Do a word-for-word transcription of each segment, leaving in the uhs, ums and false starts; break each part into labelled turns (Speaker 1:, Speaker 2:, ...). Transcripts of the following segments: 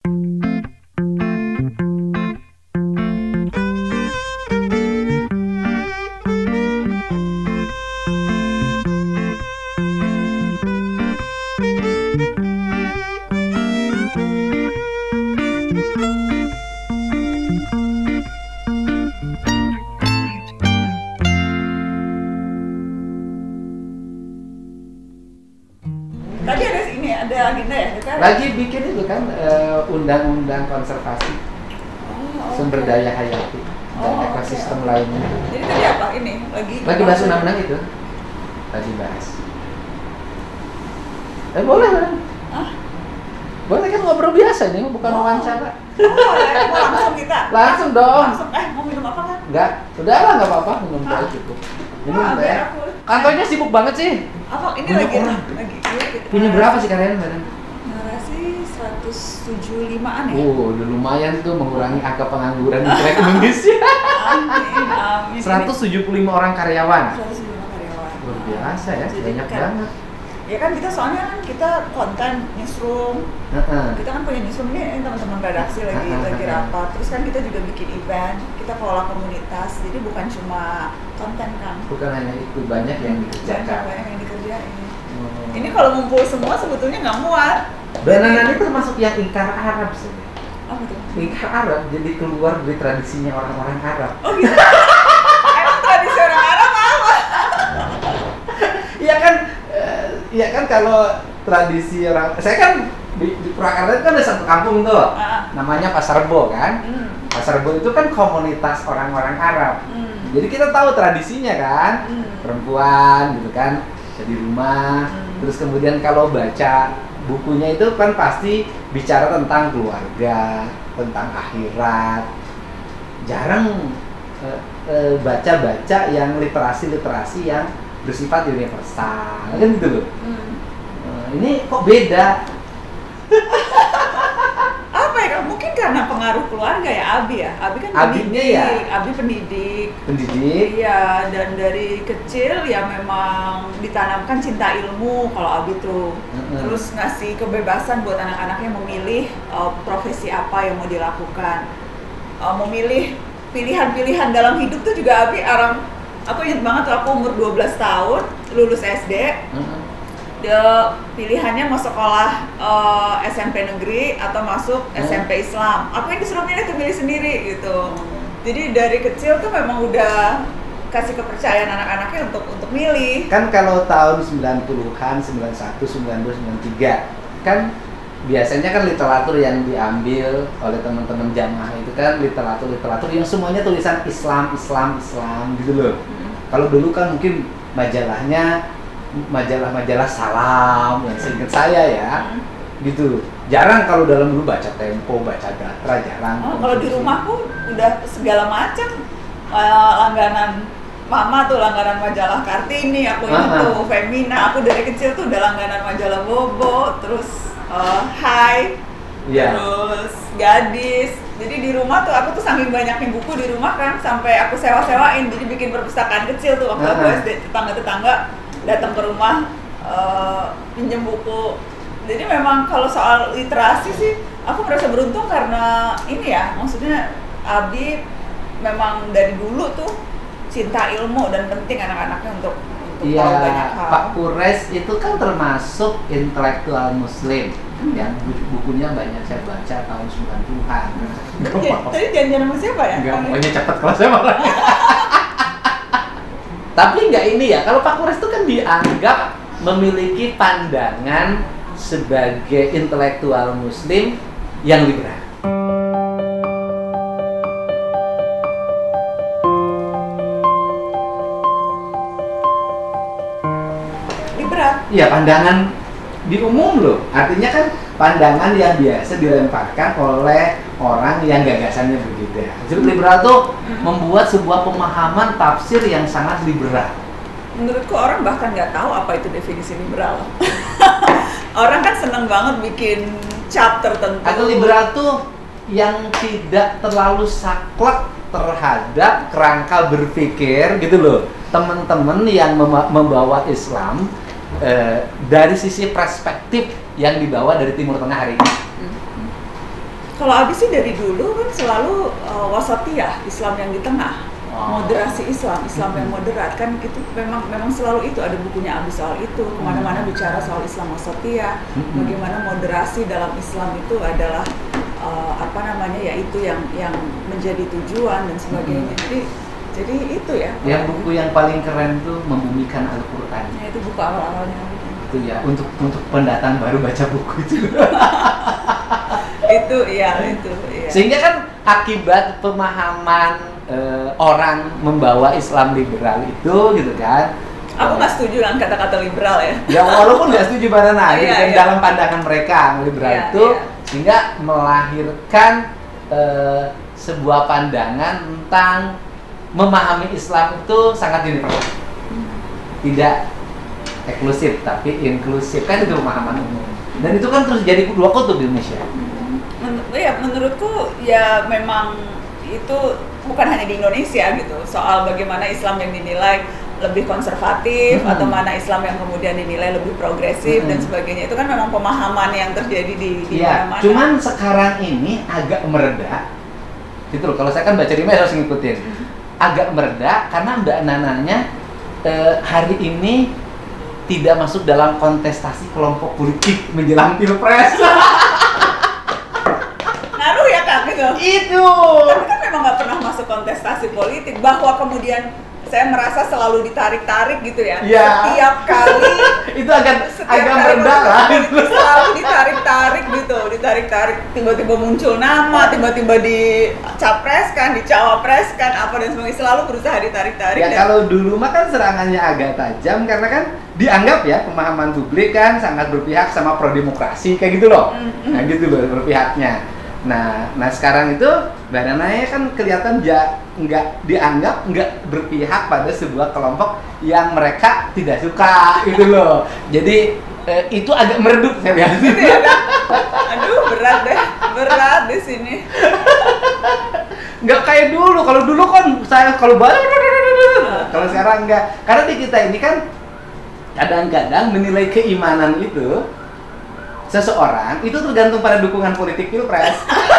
Speaker 1: Tadi ada ini ada agenda ya? Kita
Speaker 2: Lagi bikin itu kan uh, undang-undang konservasi
Speaker 1: oh,
Speaker 2: sumber
Speaker 1: okay.
Speaker 2: daya hayati dan
Speaker 1: Oh,
Speaker 2: ekosistem
Speaker 1: okay.
Speaker 2: lainnya.
Speaker 1: Jadi tadi apa ini? Lagi
Speaker 2: Lagi bahas undang-undang itu. Lagi bahas. Eh boleh kan?
Speaker 1: Hah?
Speaker 2: Boleh kan ngobrol biasa ini, bukan
Speaker 1: Oh.
Speaker 2: wawancara.
Speaker 1: Oh, ya, mau langsung kita.
Speaker 2: Langsung dong.
Speaker 1: Langsung eh mau minum apa kan?
Speaker 2: Enggak, udah lah nggak apa-apa, minum teh
Speaker 1: Hah?
Speaker 2: cukup.
Speaker 1: Oh,
Speaker 2: Minum teh.
Speaker 1: biar aku.
Speaker 2: Kantornya sibuk banget sih.
Speaker 1: Apa ini
Speaker 2: Banyak
Speaker 1: lagi
Speaker 2: orang.
Speaker 1: lagi
Speaker 2: Punya berapa sih kalian badan?
Speaker 1: Narasi seratus tujuh puluh limaan ya?
Speaker 2: Oh, udah lumayan tuh mengurangi angka pengangguran di track Indonesia.
Speaker 1: Amin, amin.
Speaker 2: seratus tujuh puluh lima orang karyawan.
Speaker 1: seratus tujuh puluh lima karyawan.
Speaker 2: Luar biasa ya,
Speaker 1: Jadi
Speaker 2: banyak
Speaker 1: kan-
Speaker 2: banget.
Speaker 1: Ya kan kita soalnya kan kita konten newsroom.
Speaker 2: Heeh.
Speaker 1: Kita kan punya newsroom nih teman-teman redaksi lagi
Speaker 2: Ah, ah,
Speaker 1: lagi
Speaker 2: ah, ah.
Speaker 1: rapat. Terus kan kita juga bikin event, kita kelola komunitas. Jadi bukan cuma konten kan.
Speaker 2: Bukan hanya itu, banyak yang
Speaker 1: Banyak
Speaker 2: dikerjakan.
Speaker 1: banyak yang dikerjain.
Speaker 2: Hmm.
Speaker 1: Ini kalau ngumpul semua sebetulnya nggak muat.
Speaker 2: Bananan itu termasuk yang ingkar Arab sih.
Speaker 1: Apa tuh?
Speaker 2: Ingkar Arab jadi keluar dari tradisinya orang-orang Arab.
Speaker 1: Oh gitu. Emang tradisi orang Arab apa?
Speaker 2: Iya kan, eh, iya kan kalau tradisi orang, saya kan di, di Purwakarta itu kan ada satu kampung tuh,
Speaker 1: Ah.
Speaker 2: namanya Pasar Rebo kan.
Speaker 1: Hmm.
Speaker 2: Pasar Rebo itu kan komunitas orang-orang Arab.
Speaker 1: Hmm.
Speaker 2: Jadi kita tahu tradisinya kan,
Speaker 1: Hmm.
Speaker 2: perempuan gitu kan, di rumah.
Speaker 1: Hmm.
Speaker 2: Terus kemudian kalau baca bukunya itu kan pasti bicara tentang keluarga, tentang akhirat. Jarang eh, eh, baca-baca yang literasi-literasi yang bersifat universal, kan gitu loh.
Speaker 1: Hmm.
Speaker 2: Eh, ini kok beda?
Speaker 1: Apa ya? Mungkin karena pengaruh keluarga ya, Abi ya. Abi kan
Speaker 2: Abinya
Speaker 1: pendidik,
Speaker 2: ya?
Speaker 1: Abi pendidik.
Speaker 2: Pendidik.
Speaker 1: Iya, dan dari kecil ya memang ditanamkan cinta ilmu kalau Abi tuh.
Speaker 2: Mm-mm.
Speaker 1: Terus ngasih kebebasan buat anak-anaknya memilih uh, profesi apa yang mau dilakukan. Uh, memilih pilihan-pilihan dalam hidup tuh juga Abi orang, aku ingat banget tuh aku umur dua belas tahun, lulus S D.
Speaker 2: Mm-mm.
Speaker 1: Dia pilihannya mau sekolah uh, S M P negeri atau masuk S M P Islam. Aku yang disuruh milih tuh milih sendiri gitu. Jadi dari kecil tuh memang udah kasih kepercayaan anak-anaknya untuk untuk milih.
Speaker 2: Kan kalau tahun sembilan puluhan, sembilan puluh satu, sembilan puluh dua, sembilan puluh tiga kan biasanya kan literatur yang diambil oleh teman-teman jamaah itu kan literatur-literatur yang semuanya tulisan Islam, Islam, Islam gitu loh.
Speaker 1: Hmm.
Speaker 2: Kalau dulu kan mungkin majalahnya majalah-majalah Salam yang seingat saya ya,
Speaker 1: Hmm.
Speaker 2: gitu. Jarang kalau dalam dulu baca Tempo, baca Gatra, jarang.
Speaker 1: Oh, kalau di rumahku udah segala macam uh, langganan Mama tuh langganan majalah Kartini, aku ini
Speaker 2: Ah, ah.
Speaker 1: tuh Femina. Aku dari kecil tuh udah langganan majalah Bobo, terus uh, Hai,
Speaker 2: Iya.
Speaker 1: terus Gadis. Jadi di rumah tuh aku tuh saking banyaknya buku di rumah kan sampai aku sewa-sewain. Jadi bikin perpustakaan kecil tuh waktu aku
Speaker 2: Ah, ah.
Speaker 1: S D, tetangga-tetangga datang ke rumah uh, pinjem buku. Jadi memang kalau soal literasi sih aku merasa beruntung karena ini ya, maksudnya Abi memang dari dulu tuh cinta ilmu dan penting anak-anaknya untuk untuk
Speaker 2: Iya,
Speaker 1: tahu banyak hal.
Speaker 2: Pak Kures itu kan termasuk intelektual muslim
Speaker 1: Hmm.
Speaker 2: yang bu- bukunya banyak saya baca tahun sembilan puluhan.
Speaker 1: Ya, tadi janjian sama siapa ya?
Speaker 2: Enggak, pokoknya cepet kalau saya marah. Tapi enggak ini ya, kalau Pak Kures itu kan dianggap memiliki pandangan sebagai intelektual muslim yang liberal.
Speaker 1: Liberal.
Speaker 2: Iya, pandangan di umum loh. Artinya kan pandangan yang biasa dilemparkan oleh orang yang gagasannya berbeda. Jadi liberal tuh membuat sebuah pemahaman tafsir yang sangat liberal.
Speaker 1: Menurutku orang bahkan nggak tahu apa itu definisi liberal. Orang kan seneng banget bikin cap tertentu.
Speaker 2: Atau liberal tuh yang tidak terlalu saklek terhadap kerangka berpikir gitu loh. Teman-teman yang mem- membawa Islam eh, dari sisi perspektif yang dibawa dari Timur Tengah hari ini.
Speaker 1: Kalau Abi sih dari dulu kan selalu uh, wasatiyah, Islam yang di tengah,
Speaker 2: Oh.
Speaker 1: moderasi Islam, Islam yang
Speaker 2: Mm-hmm.
Speaker 1: moderat kan itu memang memang selalu itu ada bukunya Abi soal itu, kemana-mana bicara soal Islam wasatiyah,
Speaker 2: Mm-hmm.
Speaker 1: bagaimana moderasi dalam Islam itu adalah uh, apa namanya ya itu yang yang menjadi tujuan dan sebagainya.
Speaker 2: Mm-hmm.
Speaker 1: Jadi jadi itu ya.
Speaker 2: Yang buku yang paling keren tuh Membumikan Al-Quran.
Speaker 1: Ya, itu buku awal-awalnya.
Speaker 2: Itu ya untuk untuk pendatang baru baca buku itu.
Speaker 1: Itu iya itu iya.
Speaker 2: Sehingga kan akibat pemahaman eh, orang membawa Islam liberal itu gitu kan.
Speaker 1: Aku nggak setuju dengan kata-kata liberal ya.
Speaker 2: Ya walaupun nggak setuju pada nah, gitu
Speaker 1: Iya,
Speaker 2: kan
Speaker 1: iya.
Speaker 2: dalam pandangan mereka liberal
Speaker 1: Iya,
Speaker 2: itu
Speaker 1: iya.
Speaker 2: sehingga melahirkan eh, sebuah pandangan tentang memahami Islam itu sangat universal. Tidak eksklusif tapi inklusif kan itu pemahaman umum. Dan itu kan terus jadi dua kutub di Indonesia.
Speaker 1: Men- ya menurutku ya memang itu bukan hanya di Indonesia gitu soal bagaimana Islam yang dinilai lebih konservatif
Speaker 2: Hmm.
Speaker 1: atau mana Islam yang kemudian dinilai lebih progresif
Speaker 2: Hmm.
Speaker 1: dan sebagainya itu kan memang pemahaman yang terjadi di di
Speaker 2: Iya,
Speaker 1: mana-mana.
Speaker 2: cuman sekarang ini agak mereda. Gitu loh, kalau saya kan baca di medsos harus ngikutin. Agak mereda karena Mbak Nananya eh, hari ini tidak masuk dalam kontestasi kelompok politik menjelang Pilpres.
Speaker 1: Ngaruh ya Kak gitu.
Speaker 2: Itu.
Speaker 1: Tapi kan memang nggak pernah masuk kontestasi politik bahwa kemudian saya merasa selalu ditarik-tarik gitu ya.
Speaker 2: Iya.
Speaker 1: Setiap kali
Speaker 2: Itu agak
Speaker 1: setiap
Speaker 2: agak
Speaker 1: kali
Speaker 2: mereda
Speaker 1: masuk
Speaker 2: lah.
Speaker 1: politik selalu ditarik-tarik gitu, ditarik-tarik tiba-tiba muncul nama, tiba-tiba dicapreskan, dicawapreskan apa dan sebagainya selalu berusaha ditarik-tarik.
Speaker 2: Ya
Speaker 1: dan
Speaker 2: kalau dulu mah kan serangannya agak tajam karena kan dianggap ya pemahaman publik kan sangat berpihak sama pro demokrasi kayak gitu loh.
Speaker 1: Mm-mm.
Speaker 2: Nah gitu loh berpihaknya. Nah, nah sekarang itu Mbak Nananya kan kelihatan ja, nggak dianggap nggak berpihak pada sebuah kelompok yang mereka tidak suka gitu loh. Jadi eh, itu agak meredup saya lihat.
Speaker 1: gitu ya kan? Aduh berat deh, berat di sini.
Speaker 2: Nggak kayak dulu. Kalau dulu kan saya kalau baru kalau sekarang nggak. Karena di kita ini kan kadang-kadang menilai keimanan itu seseorang itu tergantung pada dukungan politik Pilpres.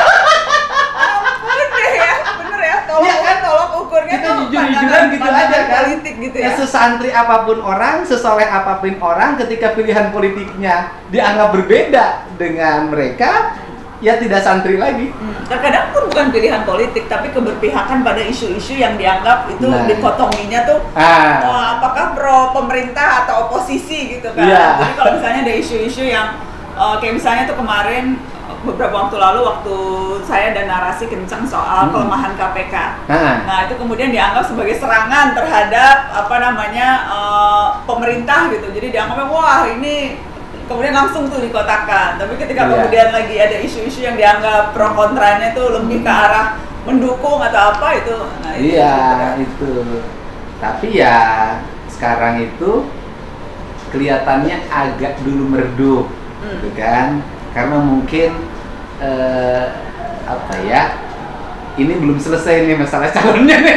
Speaker 1: Bener deh ya, bener ya. Tolok
Speaker 2: Iya kan?
Speaker 1: tolok ukurnya
Speaker 2: Kita
Speaker 1: tuh
Speaker 2: jujur-jujuran
Speaker 1: pandangan-
Speaker 2: gitu
Speaker 1: pandangan
Speaker 2: aja kan.
Speaker 1: politik gitu ya.
Speaker 2: Ya sesantri apapun orang, sesoleh apapun orang, ketika pilihan politiknya dianggap berbeda dengan mereka, ya tidak santri lagi.
Speaker 1: Hmm, terkadang pun bukan pilihan politik tapi keberpihakan pada isu-isu yang dianggap itu
Speaker 2: Nah.
Speaker 1: dikotominya tuh
Speaker 2: Ah.
Speaker 1: oh, apakah pro pemerintah atau oposisi gitu kan.
Speaker 2: Iya.
Speaker 1: Jadi kalau misalnya ada isu-isu yang uh, kayak misalnya tuh kemarin uh, beberapa waktu lalu waktu saya dan narasi kencang soal
Speaker 2: Hmm.
Speaker 1: pelemahan K P K.
Speaker 2: Ah.
Speaker 1: Nah, itu kemudian dianggap sebagai serangan terhadap apa namanya uh, pemerintah gitu. Jadi dianggapnya wah ini kemudian langsung tuh dikotakan. Tapi ketika
Speaker 2: Iya.
Speaker 1: kemudian lagi ada isu-isu yang dianggap pro kontranya itu lebih ke arah mendukung atau apa itu. Nah, itu
Speaker 2: Iya,
Speaker 1: gitu.
Speaker 2: itu. Tapi ya sekarang itu kelihatannya agak dulu meredup,
Speaker 1: Hmm.
Speaker 2: gitu kan? Karena mungkin eh, apa ya? Ini belum selesai nih masalah calonnya nih.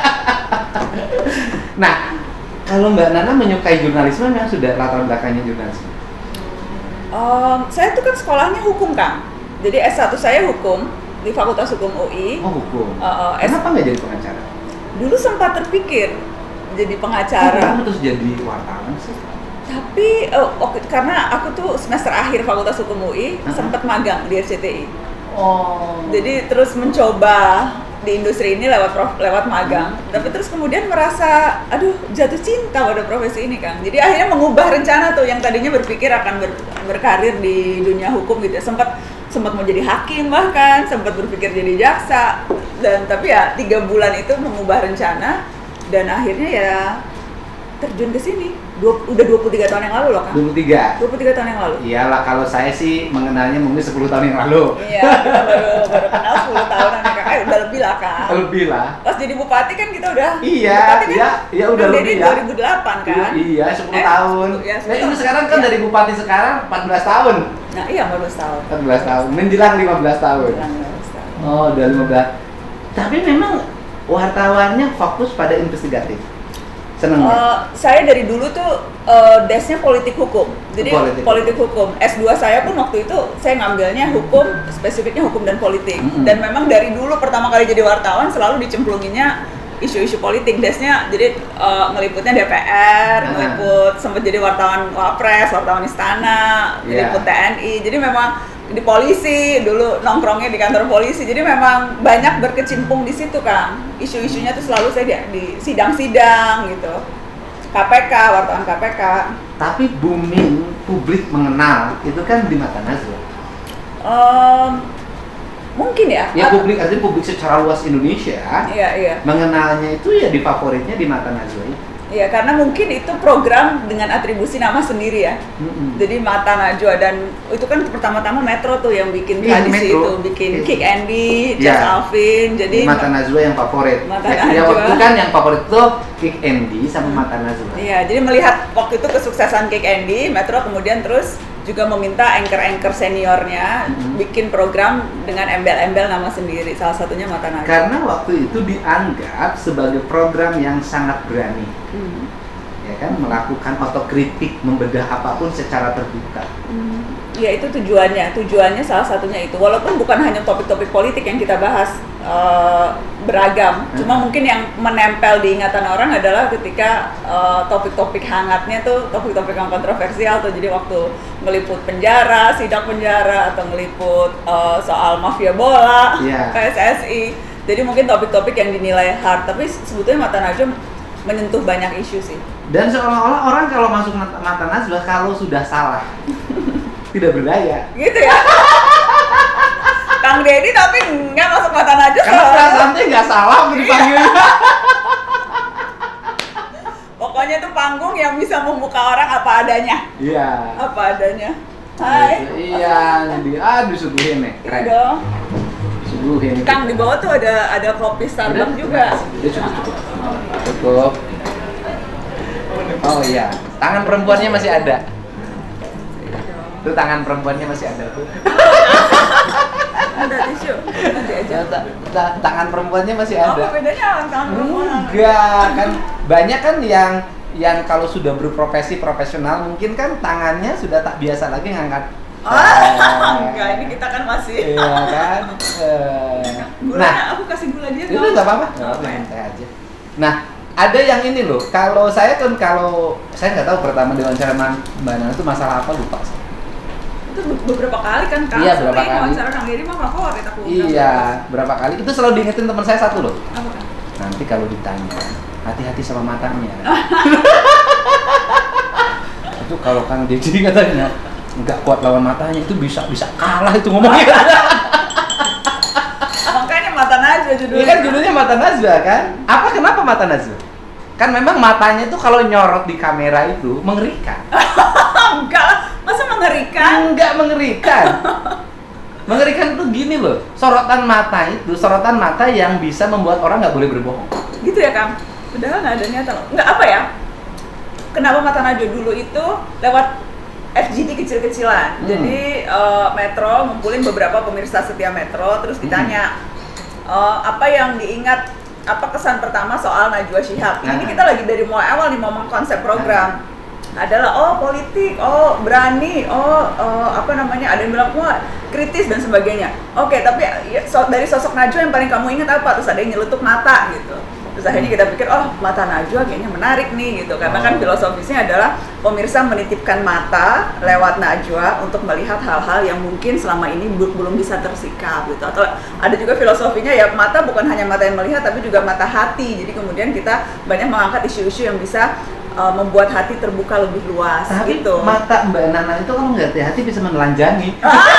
Speaker 2: Nah, kalau Mbak Nana menyukai jurnalisme, memang sudah latar belakangnya jurnalisme.
Speaker 1: Um, saya tuh kan sekolahnya hukum Kang. Jadi S satu saya hukum di Fakultas Hukum U I.
Speaker 2: Oh hukum.
Speaker 1: Uh, uh, S-
Speaker 2: Kenapa nggak jadi pengacara?
Speaker 1: Dulu sempat terpikir jadi
Speaker 2: Oh,
Speaker 1: pengacara.
Speaker 2: kenapa terus jadi wartawan sih?
Speaker 1: Tapi oh, oke, karena aku tuh semester akhir Fakultas Hukum U I
Speaker 2: Uh-huh.
Speaker 1: sempat magang di R C T I.
Speaker 2: Oh.
Speaker 1: Jadi terus mencoba di industri ini lewat prof, lewat magang. Tapi terus kemudian merasa aduh jatuh cinta pada profesi ini Kang. Jadi akhirnya mengubah rencana tuh yang tadinya berpikir akan ber, berkarir di dunia hukum gitu. Sempat sempat mau jadi hakim bahkan, sempat berpikir jadi jaksa. Dan tapi ya tiga bulan itu mengubah rencana dan akhirnya ya terjun ke sini. Dua, udah dua puluh tiga tahun yang lalu loh Kang.
Speaker 2: dua puluh tiga.
Speaker 1: dua puluh tiga tahun yang lalu.
Speaker 2: Iyalah, kalau saya sih mengenalnya mungkin sepuluh tahun yang lalu.
Speaker 1: Iya, kita baru, baru kenal sepuluh tahunan ya Kak. Eh, udah lebih lah Kak.
Speaker 2: Lebih lah.
Speaker 1: Pas jadi bupati kan kita udah
Speaker 2: Iya,
Speaker 1: bupati kan
Speaker 2: iya, iya udah
Speaker 1: Kang
Speaker 2: lebih
Speaker 1: Deddy
Speaker 2: ya.
Speaker 1: dua ribu delapan kan?
Speaker 2: Iya, sepuluh
Speaker 1: Eh,
Speaker 2: tahun.
Speaker 1: ya,
Speaker 2: Nah,
Speaker 1: sepuluh
Speaker 2: ini
Speaker 1: tahun.
Speaker 2: sekarang kan
Speaker 1: Iya.
Speaker 2: dari bupati sekarang empat belas tahun.
Speaker 1: Nah, iya empat belas tahun.
Speaker 2: empat belas tahun, menjelang lima belas tahun.
Speaker 1: Bilang lima belas tahun.
Speaker 2: Oh, udah lima belas. Tapi memang wartawannya fokus pada investigatif. Seneng ya?
Speaker 1: Uh, saya dari dulu tuh uh, desnya politik hukum, jadi
Speaker 2: Politik.
Speaker 1: politik hukum. S dua saya pun waktu itu saya ngambilnya hukum, spesifiknya hukum dan politik.
Speaker 2: Mm-hmm.
Speaker 1: Dan memang dari dulu pertama kali jadi wartawan selalu dicemplunginnya isu-isu politik. Desnya jadi uh, ngeliputnya D P R,
Speaker 2: Ah.
Speaker 1: ngeliput sempat jadi wartawan Wapres, wartawan Istana,
Speaker 2: Yeah.
Speaker 1: ngeliput T N I. Jadi memang di polisi dulu nongkrongnya di kantor polisi, jadi memang banyak berkecimpung di situ Kang. Isu-isunya tuh selalu saya di, di sidang-sidang gitu, K P K, wartawan K P K.
Speaker 2: Tapi booming publik mengenal itu kan di mata Najwa.
Speaker 1: Um, mungkin ya.
Speaker 2: Ya
Speaker 1: At-
Speaker 2: publik, artinya publik secara luas Indonesia
Speaker 1: Iya iya.
Speaker 2: mengenalnya itu ya di favoritnya di mata Najwa itu.
Speaker 1: Iya, karena mungkin itu program dengan atribusi nama sendiri ya.
Speaker 2: Mm-mm.
Speaker 1: Jadi Mata Najwa, dan itu kan pertama-tama Metro tuh yang bikin
Speaker 2: Iya,
Speaker 1: tradisi
Speaker 2: Metro.
Speaker 1: itu, bikin
Speaker 2: Iya.
Speaker 1: Kick Andy,
Speaker 2: Iya.
Speaker 1: Jack Alvin. Jadi
Speaker 2: Mata Najwa yang favorit.
Speaker 1: Mata
Speaker 2: Ya, ya,
Speaker 1: Najwa.
Speaker 2: waktu itu kan yang favorit tuh Kick Andy sama Mata Najwa.
Speaker 1: iya, jadi melihat waktu itu kesuksesan Kick Andy, Metro kemudian terus juga meminta anchor-anchor seniornya
Speaker 2: Mhm.
Speaker 1: bikin program dengan embel-embel nama sendiri. Salah satunya Mata Najwa.
Speaker 2: Karena waktu itu dianggap sebagai program yang sangat berani,
Speaker 1: Hmm.
Speaker 2: ya kan, melakukan otokritik, membedah apapun secara terbuka.
Speaker 1: Hmm. Ya itu tujuannya, tujuannya salah satunya itu. Walaupun bukan hanya topik-topik politik yang kita bahas, eh, beragam. Cuma
Speaker 2: Hmm.
Speaker 1: mungkin yang menempel di ingatan orang adalah ketika eh, topik-topik hangatnya tuh topik-topik yang kontroversial tuh. Jadi waktu meliput penjara, sidak penjara, atau meliput eh, soal mafia bola,
Speaker 2: Iya.
Speaker 1: P S S I. Jadi mungkin topik-topik yang dinilai hard. Tapi sebetulnya Mata Najwa menyentuh banyak isu sih.
Speaker 2: Dan seolah-olah orang kalau masuk Mata Mata Najwa kalau sudah salah tidak berdaya.
Speaker 1: Gitu ya. Kang Deddy tapi nggak masuk Mata Najwa.
Speaker 2: Karena
Speaker 1: soalnya-
Speaker 2: perasaannya nggak salah waktu dipanggil.
Speaker 1: Pokoknya itu panggung yang bisa membuka orang apa adanya.
Speaker 2: Iya.
Speaker 1: Apa adanya. Hai.
Speaker 2: Iya, jadi ah disuguhin nih.
Speaker 1: Iya
Speaker 2: Keren.
Speaker 1: dong.
Speaker 2: Suguhin.
Speaker 1: Kang di bawah tuh ada ada kopi Starbucks juga.
Speaker 2: Udah cukup cukup. Cukup. Oh iya, tangan perempuannya masih ada. Tuh tangan perempuannya masih ada tuh.
Speaker 1: Ada tisu. Nanti aja.
Speaker 2: Ta- ta- tangan perempuannya masih ada.
Speaker 1: Apa bedanya sama tangan perempuan?
Speaker 2: Enggak, kan banyak kan yang yang kalau sudah berprofesi profesional mungkin kan tangannya sudah tak biasa lagi ngangkat.
Speaker 1: Ah, enggak, ini kita kan masih.
Speaker 2: Iya kan. Eh,
Speaker 1: Gula,
Speaker 2: Nah,
Speaker 1: aku kasih gula dia.
Speaker 2: itu nggak apa-apa.
Speaker 1: Nggak apa-apa ya.
Speaker 2: Santai aja. Nah, ada yang ini loh. Kalau saya kan kalau saya nggak tahu pertama diwawancara Mbak Nana itu masalah apa lupa. saya.
Speaker 1: Itu be- beberapa kali kan Kang.
Speaker 2: Iya, beberapa
Speaker 1: Sering
Speaker 2: kali.
Speaker 1: wawancara Kang Deddy mah favorit aku.
Speaker 2: Iya, berapa kali itu selalu diingetin teman saya satu loh.
Speaker 1: Apa Kang?
Speaker 2: Nanti kalau ditanya, hati-hati sama matanya. Itu kalau Kang Deddy katanya nggak kuat lawan matanya itu bisa bisa kalah itu ngomongnya.
Speaker 1: Makanya Mata Najwa judulnya.
Speaker 2: Ini kan judulnya Mata Najwa kan? Apa kenapa Mata Najwa? Kan memang matanya itu kalau nyorot di kamera itu mengerikan.
Speaker 1: Enggak lah, masa mengerikan?
Speaker 2: Enggak mengerikan. Mengerikan itu gini loh, sorotan mata itu, sorotan mata yang bisa membuat orang nggak boleh berbohong.
Speaker 1: Gitu ya Kang? Padahal nggak ada niatan loh. Nggak apa ya? Kenapa Mata Najwa dulu itu lewat F G D kecil-kecilan.
Speaker 2: Hmm.
Speaker 1: Jadi eh, Metro ngumpulin beberapa pemirsa setia Metro, terus ditanya eh, apa yang diingat, apa kesan pertama soal Najwa Shihab. Ini
Speaker 2: Nah.
Speaker 1: kita lagi dari mulai awal nih ngomong konsep program. Adalah oh politik, oh berani, oh eh, apa namanya, ada yang bilang wah kritis dan sebagainya. Oke, tapi ya, so- dari sosok Najwa yang paling kamu ingat apa? Terus ada yang nyeletuk mata gitu. Terus akhirnya kita pikir oh Mata Najwa kayaknya menarik nih gitu, karena kan
Speaker 2: Oh.
Speaker 1: filosofisnya adalah pemirsa menitipkan mata lewat Najwa untuk melihat hal-hal yang mungkin selama ini bu- belum bisa tersikap gitu. Atau ada juga filosofinya ya mata bukan hanya mata yang melihat tapi juga mata hati. Jadi kemudian kita banyak mengangkat isu-isu yang bisa uh, membuat hati terbuka lebih luas.
Speaker 2: Tapi
Speaker 1: gitu.
Speaker 2: mata Mbak Nana itu kalau nggak hati-hati bisa menelanjangi.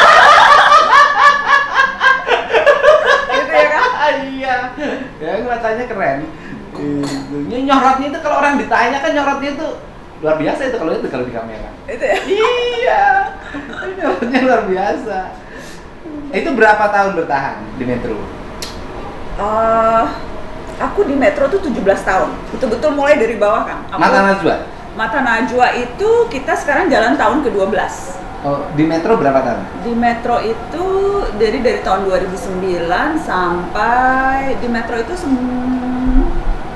Speaker 1: Gitu ya kan?
Speaker 2: Iya, ya matanya keren. Itu. Nyorotnya itu kalau orang ditanya kan nyorotnya itu luar biasa itu kalau itu kalau di kamera.
Speaker 1: Itu ya.
Speaker 2: Iya, nyorotnya luar biasa. Itu berapa tahun bertahan di Metro?
Speaker 1: Uh, aku di Metro tuh tujuh belas tahun. Betul-betul mulai dari bawah kan. Aku-
Speaker 2: Mata Najwa?
Speaker 1: Mata Najwa itu kita sekarang jalan tahun ke dua belas.
Speaker 2: Oh, di Metro berapa tahun?
Speaker 1: Di Metro itu dari dari tahun dua ribu sembilan sampai di Metro itu sem-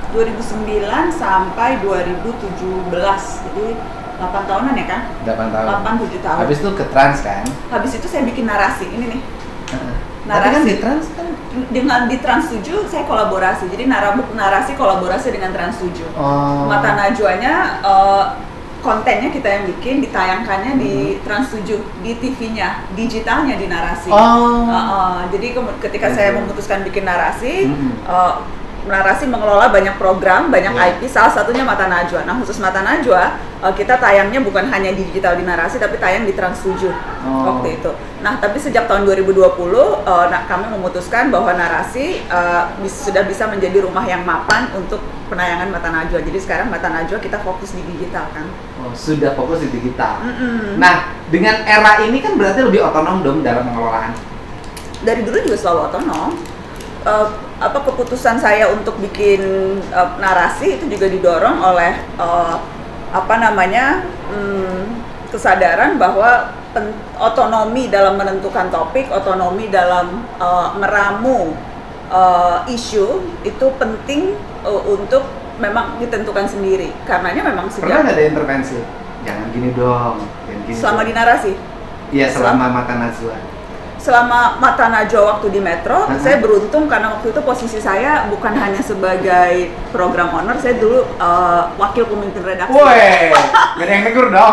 Speaker 1: dua ribu sembilan sampai dua ribu tujuh belas, jadi delapan tahunan ya kan?
Speaker 2: delapan tahun.
Speaker 1: delapan tujuh tahun.
Speaker 2: Habis itu ke Trans kan?
Speaker 1: Habis itu saya bikin narasi, ini nih.
Speaker 2: Uh-huh.
Speaker 1: Narasi.
Speaker 2: Tapi kan di Trans kan?
Speaker 1: Dengan di Trans tujuh saya kolaborasi, jadi narasi, narasi kolaborasi dengan Trans tujuh.
Speaker 2: Oh.
Speaker 1: Mata Najwanya, uh, kontennya kita yang bikin, ditayangkannya di
Speaker 2: Mm-hmm.
Speaker 1: Trans tujuh, di T V-nya, digitalnya di narasi.
Speaker 2: Oh.
Speaker 1: Uh, uh, jadi ke- ketika
Speaker 2: Mm-hmm.
Speaker 1: saya memutuskan bikin narasi,
Speaker 2: Mm-hmm.
Speaker 1: uh, narasi mengelola banyak program, banyak
Speaker 2: Yeah.
Speaker 1: I P, salah satunya Mata Najwa. Nah khusus Mata Najwa, uh, kita tayangnya bukan hanya di digital di narasi, tapi tayang di Trans tujuh
Speaker 2: Oh.
Speaker 1: waktu itu. Nah tapi sejak tahun dua ribu dua puluh, uh, nah, kami memutuskan bahwa narasi uh, bis- sudah bisa menjadi rumah yang mapan untuk penayangan Mata Najwa. Jadi sekarang Mata Najwa kita fokus di digital kan.
Speaker 2: Oh, sudah fokus di digital.
Speaker 1: Mm-mm.
Speaker 2: Nah, dengan era ini kan berarti lebih otonom dong dalam pengelolaan.
Speaker 1: Dari dulu juga selalu otonom. Uh, apa keputusan saya untuk bikin uh, narasi itu juga didorong oleh uh, apa namanya hmm, kesadaran bahwa pen, otonomi dalam menentukan topik, otonomi dalam uh, meramu uh, isu itu penting uh, untuk memang ditentukan sendiri. Karenanya memang
Speaker 2: Pernah
Speaker 1: sejak
Speaker 2: nggak ada intervensi? Jangan gini dong. Jangan gini
Speaker 1: selama
Speaker 2: dong.
Speaker 1: di narasi.
Speaker 2: Iya, selama Mata Najwa.
Speaker 1: Selama Mata Najwa waktu di Metro,
Speaker 2: Uh-huh.
Speaker 1: saya beruntung karena waktu itu posisi saya bukan hanya sebagai program owner, saya dulu uh, wakil pemimpin redaksi.
Speaker 2: Woi, gak ada yang negur dong.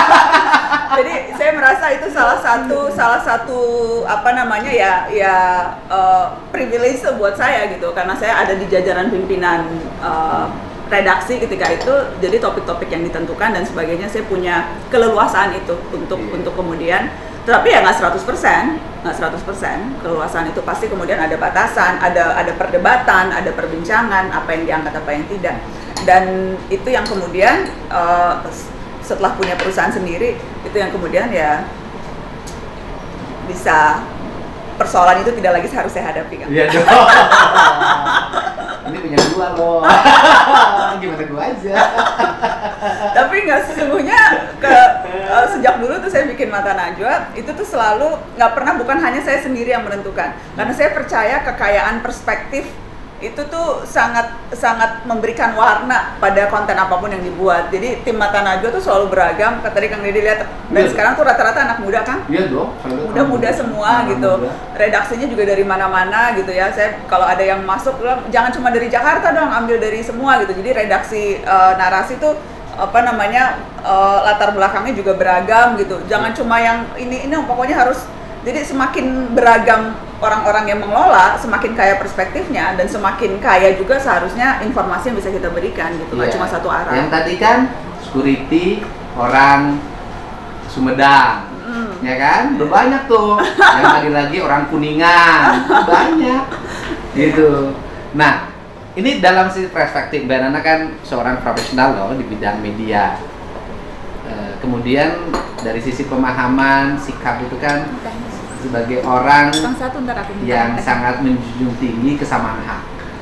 Speaker 1: Jadi saya merasa itu salah satu salah satu apa namanya ya ya uh, privilege buat saya gitu, karena saya ada di jajaran pimpinan uh, redaksi ketika itu, jadi topik-topik yang ditentukan dan sebagainya saya punya keleluasaan itu untuk
Speaker 2: Iya.
Speaker 1: untuk kemudian. Tapi ya nggak seratus persen, nggak seratus persen keleluasaan itu pasti kemudian ada batasan, ada ada perdebatan, ada perbincangan, apa yang diangkat, apa yang tidak. Dan itu yang kemudian uh, setelah punya perusahaan sendiri, itu yang kemudian ya bisa persoalan itu tidak lagi harus saya hadapi kan.
Speaker 2: Iya dong. Ini punya dua loh. Gimana gua aja.
Speaker 1: Tapi nggak sesungguhnya ke uh, sejak dulu tuh saya bikin Mata Najwa itu tuh selalu nggak pernah, bukan hanya saya sendiri yang menentukan, karena saya percaya kekayaan perspektif itu tuh sangat sangat memberikan warna pada konten apapun yang dibuat. Jadi tim Mata Najwa tuh selalu beragam. Tadi Kang Deddy lihat, dan
Speaker 2: Iya.
Speaker 1: sekarang tuh rata-rata anak muda kan,
Speaker 2: Iya dong.
Speaker 1: muda-muda semua
Speaker 2: Anak
Speaker 1: gitu.
Speaker 2: muda.
Speaker 1: Redaksinya juga dari mana-mana gitu ya. Saya kalau ada yang masuk bilang jangan cuma dari Jakarta dong, ambil dari semua gitu. Jadi redaksi uh, narasi tuh apa namanya uh, latar belakangnya juga beragam gitu. Jangan cuma yang ini ini pokoknya harus. Jadi semakin beragam orang-orang yang mengelola, semakin kaya perspektifnya dan semakin kaya juga seharusnya informasi yang bisa kita berikan gitu. Nggak
Speaker 2: Iya.
Speaker 1: cuma satu arah.
Speaker 2: Yang tadi kan security orang Sumedang.
Speaker 1: Mm.
Speaker 2: Ya kan? Udah banyak tuh. Yang tadi lagi orang Kuningan. Banyak. Gitu. Nah, ini dalam sisi perspektif Mbak Nana kan seorang profesional loh di bidang media. E, kemudian dari sisi pemahaman, sikap itu kan sebagai orang
Speaker 1: Bang satu ntar aku minta.
Speaker 2: yang sangat menjunjung tinggi kesamaan hak.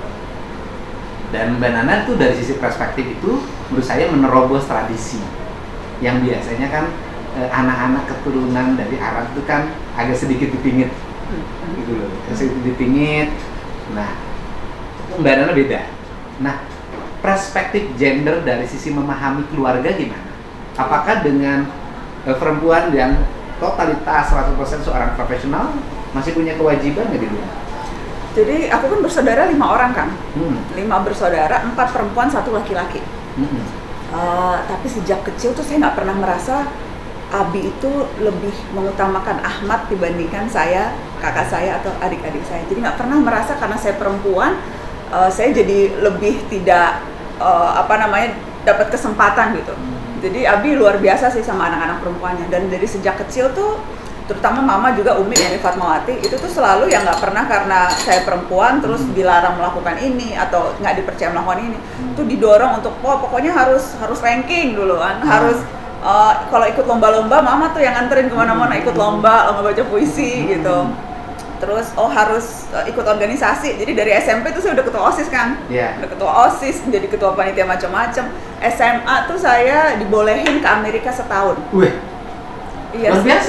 Speaker 2: Dan Mbak Nana tuh dari sisi perspektif itu menurut saya menerobos tradisi yang biasanya kan eh, anak-anak keturunan dari Arab itu kan agak sedikit dipingit gitu loh, sedikit dipingit. Nah, Mbak Nana beda. Nah, perspektif gender dari sisi memahami keluarga gimana? Apakah dengan eh, perempuan yang totalitas seratus persen seorang profesional masih punya kewajiban nggak di rumah?
Speaker 1: Jadi aku kan bersaudara lima orang kan,
Speaker 2: Hmm.
Speaker 1: lima bersaudara, empat perempuan, satu laki-laki.
Speaker 2: Hmm.
Speaker 1: Uh, tapi sejak kecil tuh saya nggak pernah merasa Abi itu lebih mengutamakan Ahmad dibandingkan saya, kakak saya atau adik-adik saya. Jadi nggak pernah merasa karena saya perempuan, uh, saya jadi lebih tidak uh, apa namanya dapat kesempatan gitu. Jadi Abi luar biasa sih sama anak-anak perempuannya, dan dari sejak kecil tuh terutama mama juga Umi yani Fatmawati itu tuh selalu yang nggak pernah karena saya perempuan terus dilarang melakukan ini atau nggak dipercaya melakukan ini, tuh didorong untuk oh pokoknya harus harus ranking dulu kan,
Speaker 2: Hmm.
Speaker 1: harus uh, kalau ikut lomba-lomba mama tuh yang nganterin kemana-mana, ikut lomba lomba baca puisi gitu. Terus oh harus uh, ikut organisasi. Jadi dari S M P tuh saya udah ketua OSIS kan.
Speaker 2: Iya.
Speaker 1: Udah ketua OSIS, jadi ketua panitia macam-macam. S M A tuh saya dibolehin ke Amerika setahun.
Speaker 2: Wih,
Speaker 1: Iya.
Speaker 2: luar biasa dong.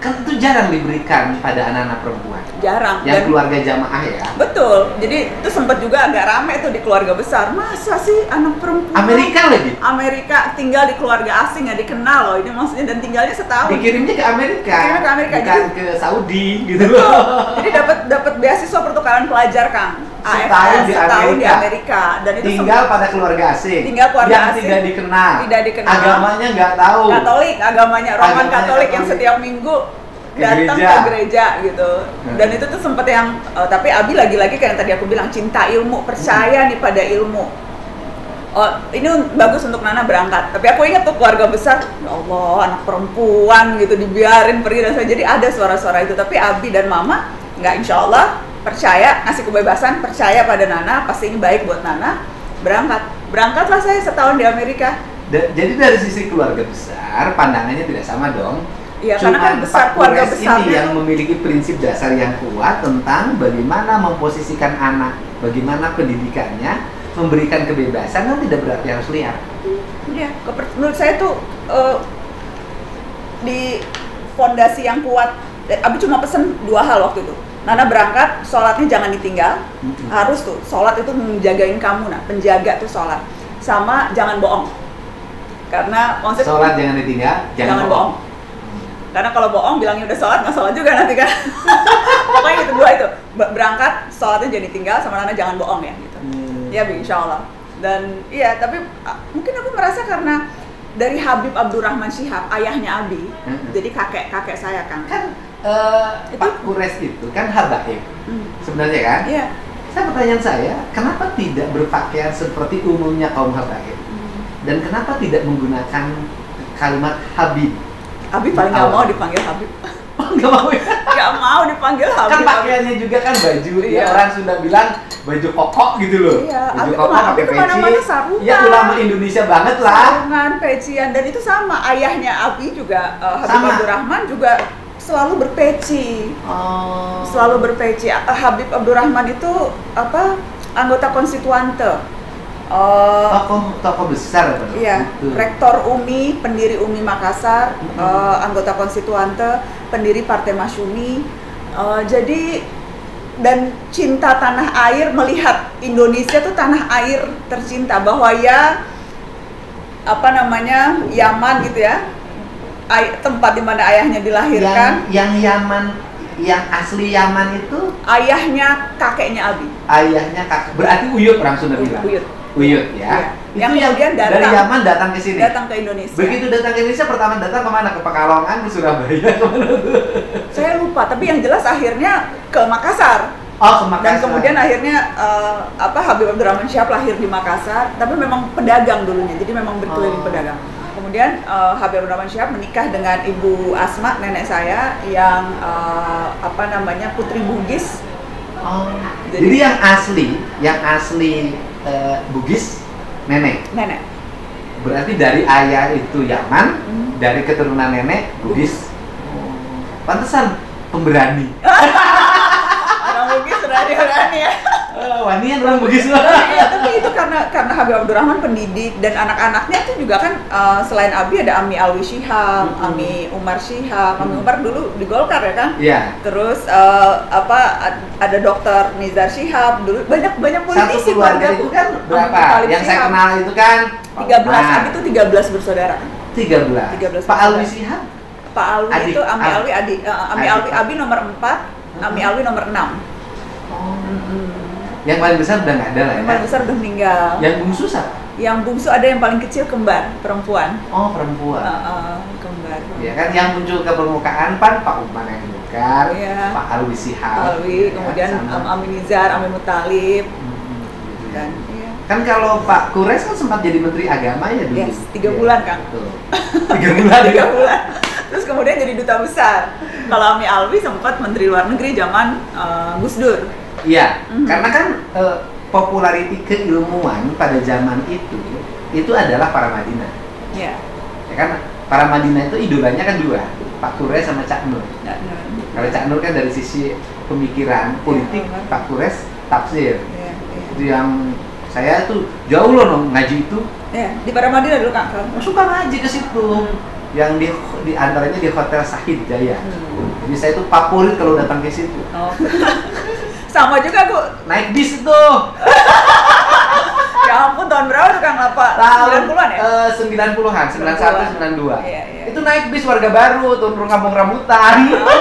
Speaker 2: kan itu jarang diberikan pada anak-anak perempuan.
Speaker 1: Jarang.
Speaker 2: Yang
Speaker 1: Dan,
Speaker 2: keluarga jamaah ya.
Speaker 1: betul. Jadi itu sempat juga agak rame tuh di keluarga besar. Masa sih anak perempuan?
Speaker 2: Amerika lagi.
Speaker 1: Amerika tinggal di keluarga asing, nggak dikenal loh. Ini maksudnya, dan tinggalnya setahun.
Speaker 2: Dikirimnya ke Amerika.
Speaker 1: Dikirimnya ke Amerika,
Speaker 2: bukan
Speaker 1: jadi-
Speaker 2: ke Saudi gitu.
Speaker 1: Betul. Jadi dapat dapat beasiswa pertukaran pelajar, Kang.
Speaker 2: Setahun di
Speaker 1: setahun di
Speaker 2: Amerika.
Speaker 1: Amerika. Dan itu
Speaker 2: Tinggal pada keluarga asing.
Speaker 1: Tinggal keluarga
Speaker 2: yang
Speaker 1: asing.
Speaker 2: tidak dikenal.
Speaker 1: Tidak dikenal.
Speaker 2: Agamanya nggak tahu.
Speaker 1: Katolik, agamanya Roman
Speaker 2: Agamanya
Speaker 1: Katolik yang
Speaker 2: Katolik.
Speaker 1: setiap minggu
Speaker 2: Ke
Speaker 1: datang
Speaker 2: gereja.
Speaker 1: ke gereja gitu.
Speaker 2: Hmm.
Speaker 1: Dan itu tuh sempet yang eh, tapi Abi lagi-lagi kayak yang tadi aku bilang, cinta ilmu, percaya nih pada ilmu. Oh, ini un- bagus untuk Nana berangkat. Tapi aku ingat tuh keluarga besar, ya Allah, anak perempuan gitu dibiarin pergi dan saya. Jadi ada suara-suara itu. Tapi Abi dan Mama nggak, insya Allah percaya, ngasih kebebasan, percaya pada Nana, pasti ini baik buat Nana. Berangkat, berangkatlah saya setahun di Amerika.
Speaker 2: Da- jadi dari sisi keluarga besar pandangannya tidak sama dong.
Speaker 1: Iya, karena kan
Speaker 2: Cuman
Speaker 1: besar
Speaker 2: Pak
Speaker 1: keluarga
Speaker 2: Kures
Speaker 1: besar
Speaker 2: ini yang memiliki prinsip dasar yang kuat tentang bagaimana memposisikan anak, bagaimana pendidikannya, memberikan kebebasan kan tidak berarti harus liar.
Speaker 1: Iya, keper- menurut saya tuh eh, di fondasi yang kuat. Abi cuma pesen dua hal waktu itu. Nana berangkat, sholatnya jangan ditinggal.
Speaker 2: Mm-mm.
Speaker 1: Harus tuh, sholat itu menjagain kamu, nah, penjaga tuh sholat. Sama jangan bohong. Karena maksud
Speaker 2: Sholat jangan ditinggal, jangan,
Speaker 1: jangan
Speaker 2: bohong.
Speaker 1: bohong. Karena kalau bohong bilangnya udah sholat, nggak sholat juga nanti kan. Pokoknya itu dua itu. Ber- Berangkat, sholatnya jangan ditinggal, sama Nana jangan bohong ya gitu.
Speaker 2: Hmm.
Speaker 1: Ya, Bi, insya Allah. Dan iya, tapi uh, mungkin aku merasa karena dari Habib Abdurrahman Syihab, ayahnya Abi,
Speaker 2: Mm-mm.
Speaker 1: jadi kakek-kakek saya kan.
Speaker 2: Kan eh,
Speaker 1: Itu-
Speaker 2: Pak Kures itu kan habaib
Speaker 1: Hmm.
Speaker 2: sebenarnya kan.
Speaker 1: Iya.
Speaker 2: Saya pertanyaan saya, kenapa tidak berpakaian seperti umumnya kaum habaib? Dan kenapa tidak menggunakan kalimat Habib?
Speaker 1: Abi paling nggak
Speaker 2: Awal.
Speaker 1: mau dipanggil Habib.
Speaker 2: Oh, nggak mau ya?
Speaker 1: Nggak mau dipanggil Habib.
Speaker 2: Kan pakaiannya juga kan baju, ya
Speaker 1: Iya.
Speaker 2: orang sudah bilang baju kokok gitu loh.
Speaker 1: Iya,
Speaker 2: Baju
Speaker 1: Abi
Speaker 2: kokok
Speaker 1: kemana-
Speaker 2: pakai
Speaker 1: Abi kemana-mana
Speaker 2: peci.
Speaker 1: sarungan.
Speaker 2: Ya ulama Indonesia banget lah.
Speaker 1: Sarungan, pecian, dan itu sama. Ayahnya Abi juga, uh, Habib
Speaker 2: Sama.
Speaker 1: Abdurrahman juga selalu berpeci.
Speaker 2: Oh.
Speaker 1: Selalu berpeci. Uh, Habib Abdurrahman itu apa? Anggota konstituante. Uh,
Speaker 2: Tokoh tokoh besar apa?
Speaker 1: Iya,
Speaker 2: Gitu.
Speaker 1: Rektor U M I, pendiri U M I Makassar,
Speaker 2: Mhm.
Speaker 1: eh, anggota konstituante, pendiri Partai Masyumi. Eh, jadi dan cinta tanah air, melihat Indonesia tuh tanah air tercinta, bahwa ya apa namanya Yaman gitu ya, ay- tempat di mana ayahnya dilahirkan,
Speaker 2: Yang, yang Yaman, yang asli Yaman itu
Speaker 1: ayahnya kakeknya Abi.
Speaker 2: ayahnya kakak. Berarti Uyut orang Sunda bilang.
Speaker 1: Uyut.
Speaker 2: Uyut ya.
Speaker 1: Iya. Yang
Speaker 2: Itu yang
Speaker 1: kemudian
Speaker 2: dari
Speaker 1: datang-
Speaker 2: Yaman datang ke sini.
Speaker 1: Datang ke Indonesia.
Speaker 2: Begitu datang ke Indonesia pertama datang kemana? Ke Pekalongan, ke Surabaya, kemana tuh?
Speaker 1: Saya lupa, tapi yang jelas akhirnya ke Makassar.
Speaker 2: Oh, ke Makassar.
Speaker 1: Dan kemudian akhirnya eh, apa Habib Abdurrahman Syihab lahir di Makassar, tapi memang pedagang dulunya, jadi memang berkeliling
Speaker 2: Oh.
Speaker 1: pedagang. Kemudian eh, Habib Abdurrahman Syihab menikah dengan Ibu Asma, nenek saya, yang eh, apa namanya putri Bugis.
Speaker 2: Oh.
Speaker 1: Jadi-
Speaker 2: Jadi, yang asli, yang asli eh, Bugis nenek.
Speaker 1: Nenek.
Speaker 2: Berarti dari ayah itu Yaman,
Speaker 1: Hmm.
Speaker 2: dari keturunan nenek Bugis. Oh. Pantesan pemberani.
Speaker 1: Orang Bugis berani-berani ya.
Speaker 2: Eh, wanian orang Bugis lah.
Speaker 1: Iya, tapi itu karena karena Habib Abdurrahman pendidik, dan anak-anaknya itu juga kan eh, selain Abi ada Ami Alwi Syihab,
Speaker 2: Hmm.
Speaker 1: Ami Umar Syihab. Ami
Speaker 2: Hmm.
Speaker 1: Umar dulu di Golkar ya kan?
Speaker 2: Iya.
Speaker 1: Terus eh, apa ad- ada Dokter Nizar Syihab dulu, banyak banyak
Speaker 2: Satu
Speaker 1: politisi
Speaker 2: keluarga itu kan berapa? Yang saya kenal itu kan
Speaker 1: tiga belas, Abi itu tiga belas bersaudara.
Speaker 2: tiga belas.
Speaker 1: tiga belas
Speaker 2: Pak Alwi
Speaker 1: bersaudara.
Speaker 2: Syihab
Speaker 1: Pak Alwi
Speaker 2: Adik.
Speaker 1: itu Ami
Speaker 2: Adik.
Speaker 1: Alwi adik, eh, Ami
Speaker 2: Adik.
Speaker 1: Alwi Abi nomor empat, Ami
Speaker 2: Hmm.
Speaker 1: Alwi nomor enam.
Speaker 2: Oh. Yang paling besar udah nggak ada lah
Speaker 1: Yang
Speaker 2: ya.
Speaker 1: paling besar udah meninggal.
Speaker 2: Yang bungsu siapa?
Speaker 1: Yang bungsu ada yang paling kecil kembar, perempuan.
Speaker 2: Oh, perempuan.
Speaker 1: Eh, eh, kembar.
Speaker 2: Ya kan yang muncul ke permukaan pan Pak Umar yang Bukar,
Speaker 1: Iya.
Speaker 2: Pak Alwi Syihab.
Speaker 1: Alwi,
Speaker 2: ya,
Speaker 1: kemudian
Speaker 2: sama.
Speaker 1: Am Ami Nizar, Ami Mutalib,
Speaker 2: Hmm, gitu ya.
Speaker 1: dan iya.
Speaker 2: Kan kalau Pak Kures kan sempat jadi Menteri Agama ya dulu.
Speaker 1: Yes, tiga
Speaker 2: Ya,
Speaker 1: bulan, Kang.
Speaker 2: betul. Tiga bulan.
Speaker 1: tiga bulan. Terus kemudian jadi duta besar. Kalau Ami Alwi sempat Menteri Luar Negeri zaman eh, Gus Dur.
Speaker 2: Iya,
Speaker 1: Mhm.
Speaker 2: karena kan eh, populariti keilmuan pada zaman itu itu adalah para Madinah.
Speaker 1: Ya.
Speaker 2: Ya kan para Madinah itu idolanya kan dua, Pak Kures sama Cak Nur.
Speaker 1: Nggak, nggak.
Speaker 2: Kalau Cak Nur kan dari sisi pemikiran politik,
Speaker 1: Iya,
Speaker 2: Pak Kures tafsir.
Speaker 1: Ya, ya.
Speaker 2: Itu yang saya tuh jauh loh no, ngaji itu.
Speaker 1: Ya, di Paramadina dulu Kang.
Speaker 2: Suka ngaji ke situ. yang di di antaranya di Hotel Sahid Jaya.
Speaker 1: Hmm.
Speaker 2: Jadi saya itu favorit kalau datang ke situ.
Speaker 1: Oh. Sama juga aku.
Speaker 2: Naik bis itu.
Speaker 1: Ya ampun, tahun berapa tuh Kang Lapa?
Speaker 2: Tahun
Speaker 1: sembilan puluhan ya?
Speaker 2: Uh, sembilan puluhan, sembilan puluh satu, sembilan puluh dua.
Speaker 1: Iya, iya.
Speaker 2: Itu naik bis warga baru, turun kampung rambutan.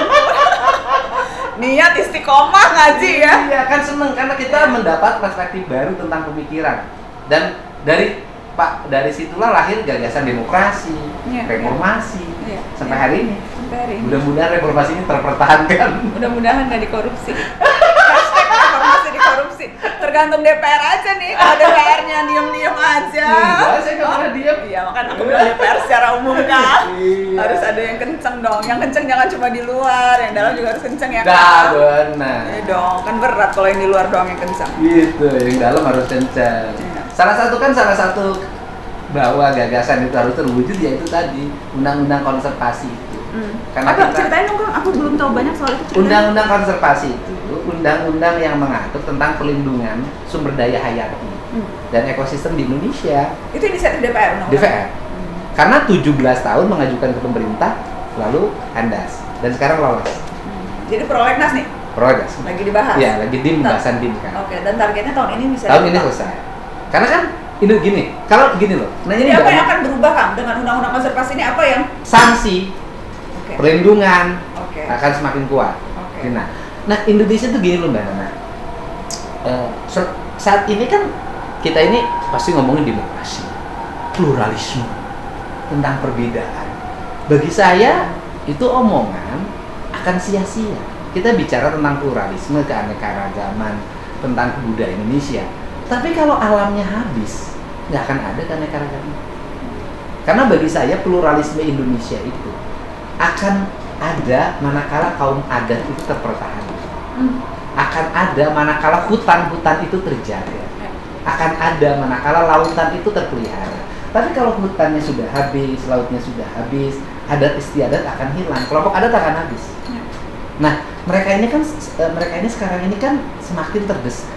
Speaker 1: Niat istiqomah ngaji ya.
Speaker 2: Iya, kan seneng karena kita mendapat perspektif baru tentang pemikiran. Dan dari Pak dari situlah lahir gagasan demokrasi,
Speaker 1: Iya,
Speaker 2: reformasi
Speaker 1: iya.
Speaker 2: sampai
Speaker 1: Iya.
Speaker 2: hari ini.
Speaker 1: Sampai hari ini.
Speaker 2: Mudah-mudahan reformasi ini terpertahankan.
Speaker 1: Mudah-mudahan nggak dikorupsi. Hashtag reformasi dikorupsi. Tergantung D P R aja nih. Kalau D P R-nya diem-diem aja.
Speaker 2: Enggak, saya nggak pernah diem.
Speaker 1: Iya, makanya aku bilang D P R secara umum kan.
Speaker 2: Iya.
Speaker 1: Harus ada yang kenceng dong. Yang kenceng jangan cuma di luar, yang dalam juga harus kenceng ya
Speaker 2: Dah
Speaker 1: kan.
Speaker 2: benar.
Speaker 1: Iya dong, kan berat kalau yang di luar doang yang kenceng.
Speaker 2: Gitu, yang dalam harus kencang.
Speaker 1: Iya.
Speaker 2: Salah satu kan salah satu bahwa gagasan itu harus terwujud yaitu tadi undang-undang konservasi itu.
Speaker 1: Hmm.
Speaker 2: Karena
Speaker 1: Apa,
Speaker 2: kita-
Speaker 1: ceritain dong Kang, aku belum tahu banyak soal itu. Ceritain.
Speaker 2: Undang-undang konservasi itu undang-undang yang mengatur tentang pelindungan sumber daya hayati
Speaker 1: Hmm.
Speaker 2: dan ekosistem di Indonesia.
Speaker 1: Itu inisiatif D P R, undang-undang?
Speaker 2: D P R.
Speaker 1: Hmm.
Speaker 2: Karena tujuh belas tahun mengajukan ke pemerintah lalu kandas dan sekarang lolos.
Speaker 1: Hmm. Jadi prolegnas nih,
Speaker 2: Prolegnas.
Speaker 1: lagi dibahas.
Speaker 2: Ya, lagi dim
Speaker 1: Nah.
Speaker 2: bahasan dim kan.
Speaker 1: Oke, dan targetnya tahun ini bisa
Speaker 2: Tahun ini
Speaker 1: ditetapkan.
Speaker 2: selesai. Karena kan ini gini, kalau gini loh. Nah
Speaker 1: Jadi
Speaker 2: ini
Speaker 1: apa
Speaker 2: nggak-
Speaker 1: yang akan berubah Kang dengan undang-undang konservasi ini, apa yang
Speaker 2: sanksi,
Speaker 1: Oke.
Speaker 2: perlindungan
Speaker 1: Oke.
Speaker 2: akan semakin kuat.
Speaker 1: Oke.
Speaker 2: Nah, nah Indonesia tuh gini loh Mbak Nana. Eh, se- saat ini kan kita ini pasti ngomongin demokrasi, pluralisme, tentang perbedaan. Bagi saya itu omongan akan sia-sia. Kita bicara tentang pluralisme, keanekaragaman, tentang budaya Indonesia. Tapi kalau alamnya habis, nggak akan ada keanekaragaman. Karena bagi saya pluralisme Indonesia itu akan ada manakala kaum adat itu terpertahankan.
Speaker 1: Hmm.
Speaker 2: Akan ada manakala hutan-hutan itu terjaga. Akan ada manakala lautan itu terpelihara. Tapi kalau hutannya sudah habis, lautnya sudah habis, adat istiadat akan hilang. Kelompok adat akan habis. Nah, mereka ini kan eh, mereka ini sekarang ini kan semakin terdesak.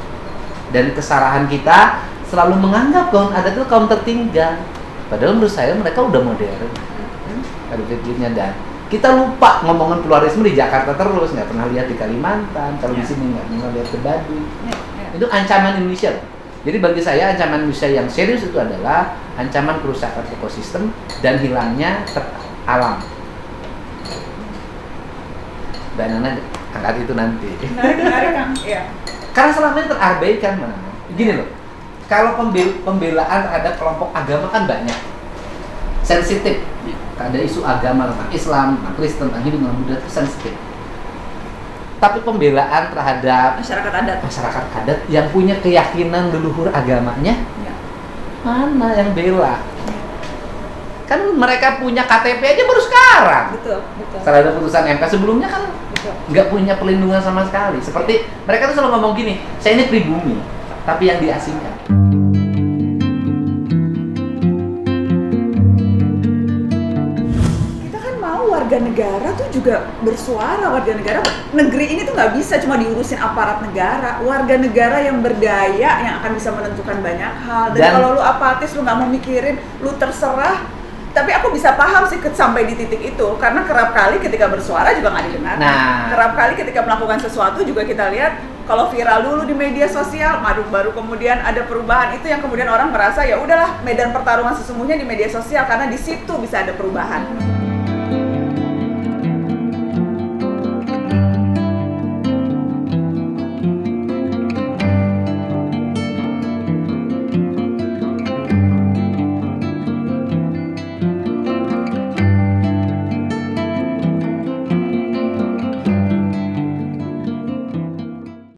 Speaker 2: Dan kesalahan kita selalu menganggap kaum adat itu kaum tertinggal. Padahal menurut saya mereka udah modern. Ada pikirnya dan kita lupa ngomongin pluralisme di Jakarta terus, nggak pernah lihat di Kalimantan, kalau di
Speaker 1: Ya.
Speaker 2: sini nggak pernah lihat ke Baduy.
Speaker 1: Ya, ya.
Speaker 2: Itu ancaman Indonesia. Jadi bagi saya ancaman Indonesia yang serius itu adalah ancaman kerusakan ekosistem dan hilangnya ter- alam. Mbak Nana angkat itu nanti.
Speaker 1: Menarik, menarik Kang. Iya.
Speaker 2: Karena selama ini terabaikan, Mbak Nana. Gini loh, kalau pembel- pembelaan terhadap kelompok agama kan banyak, sensitif. Ada isu agama tentang Islam, tentang Kristen, tentang Hindu, tentang Buddha itu sensitif. Tapi pembelaan terhadap
Speaker 1: Masyarakat adat.
Speaker 2: masyarakat adat yang punya keyakinan leluhur agamanya,
Speaker 1: Ya.
Speaker 2: mana yang bela? Kan mereka punya K T P aja baru sekarang.
Speaker 1: Betul, betul.
Speaker 2: Setelah ada putusan M K, sebelumnya kan
Speaker 1: Betul.
Speaker 2: nggak punya pelindungan sama sekali. Seperti mereka tuh selalu ngomong gini, saya ini pribumi, tapi yang diasingkan.
Speaker 1: Kita kan mau warga negara tuh juga bersuara. Warga negara, negeri ini tuh nggak bisa cuma diurusin aparat negara. Warga negara yang berdaya yang akan bisa menentukan banyak hal. Dan,
Speaker 2: Dan-
Speaker 1: kalau lu apatis, lu nggak mau mikirin, lu terserah. Tapi aku bisa paham sih ke- sampai di titik itu, karena kerap kali ketika bersuara juga nggak didengar.
Speaker 2: Nah.
Speaker 1: Kerap kali ketika melakukan sesuatu juga kita lihat kalau viral dulu di media sosial, baru baru kemudian ada perubahan, itu yang kemudian orang merasa ya udahlah, medan pertarungan sesungguhnya di media sosial karena di situ bisa ada perubahan.